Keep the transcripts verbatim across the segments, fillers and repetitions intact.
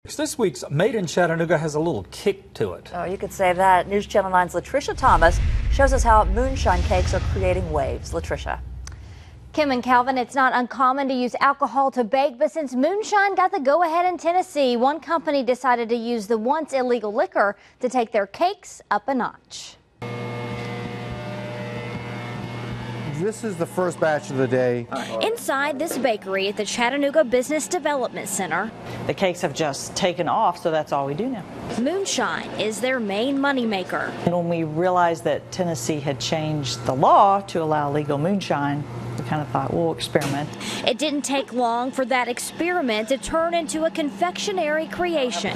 This week's Made in Chattanooga has a little kick to it. Oh, you could say that. News Channel nine's Latricia Thomas shows us how moonshine cakes are creating waves. Latricia. Kim and Calvin, it's not uncommon to use alcohol to bake, but since moonshine got the go-ahead in Tennessee, one company decided to use the once illegal liquor to take their cakes up a notch. This is the first batch of the day. Inside this bakery at the Chattanooga Business Development Center, the cakes have just taken off, so that's all we do now. Moonshine is their main moneymaker. And when we realized that Tennessee had changed the law to allow legal moonshine, we kind of thought, we'll experiment. It didn't take long for that experiment to turn into a confectionary creation.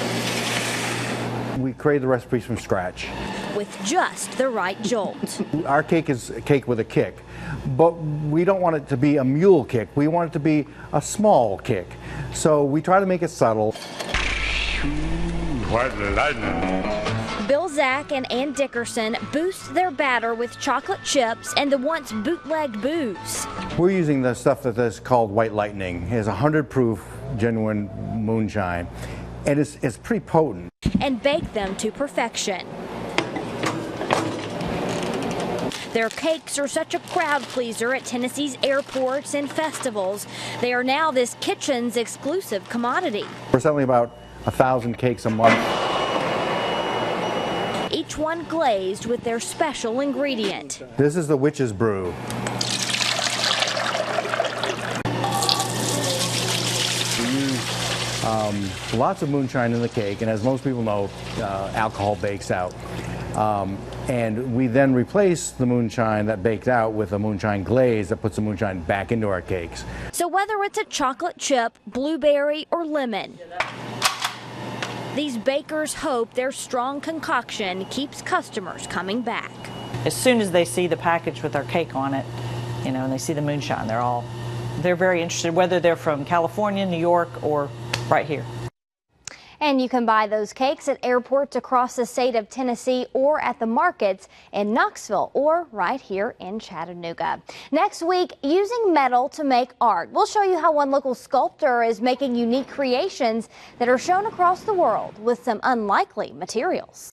We created the recipes from scratch. With just the right jolt. Our cake is a cake with a kick, but we don't want it to be a mule kick. We want it to be a small kick. So we try to make it subtle. Bill Zach and Ann Dickerson boost their batter with chocolate chips and the once bootlegged booze. We're using the stuff that is called White Lightning. It is one hundred proof genuine moonshine, and it's, it's pretty potent. And bake them to perfection. Their cakes are such a crowd pleaser at Tennessee's airports and festivals. They are now this kitchen's exclusive commodity. We're selling about a thousand cakes a month. Each one glazed with their special ingredient. This is the witch's brew. We use um, lots of moonshine in the cake, and as most people know, uh, alcohol bakes out. Um, and we then replace the moonshine that baked out with a moonshine glaze that puts the moonshine back into our cakes. So whether it's a chocolate chip, blueberry, or lemon, these bakers hope their strong concoction keeps customers coming back. As soon as they see the package with our cake on it, you know, and they see the moonshine, they're all, they're very interested, whether they're from California, New York, or right here. And you can buy those cakes at airports across the state of Tennessee or at the markets in Knoxville or right here in Chattanooga. Next week, using metal to make art. We'll show you how one local sculptor is making unique creations that are shown across the world with some unlikely materials.